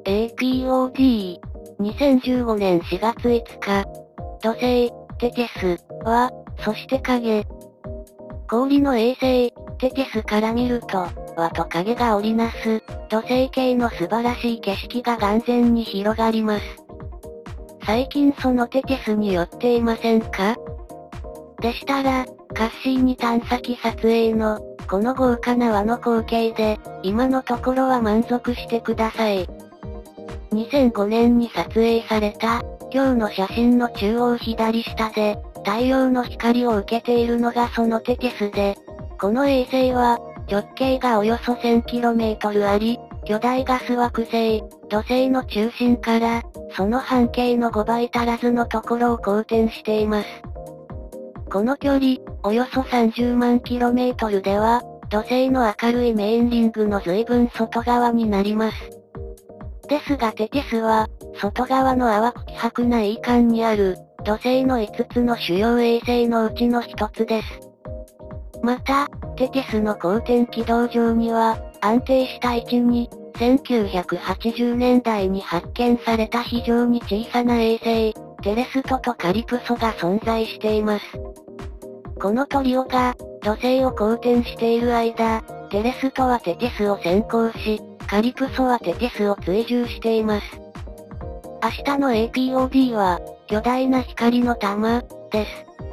APOD。2015年4月5日。土星、テテス、は、そして影。氷の衛星、テテスから見ると、輪と影が織りなす、土星系の素晴らしい景色が眼前に広がります。最近そのテテスに寄っていませんか？でしたら、カッシーニ探査機撮影の、この豪華な輪の光景で、今のところは満足してください。2005年に撮影された、今日の写真の中央左下で、太陽の光を受けているのがそのテテスで、この衛星は、直径がおよそ 1000km あり、巨大ガス惑星、土星の中心から、その半径の5倍足らずのところを公転しています。この距離、およそ30万 km では、土星の明るいメインリングの随分外側になります。ですがテテスは、外側の淡く希薄な位間にある、土星の5つの主要衛星のうちの1つです。また、テテスの公転軌道上には、安定した位置に、1980年代に発見された非常に小さな衛星、テレストとカリプソが存在しています。このトリオが、土星を公転している間、テレストはテテスを先行し、カリプソはテテスを追従しています。明日の APOD は、巨大な光の玉、です。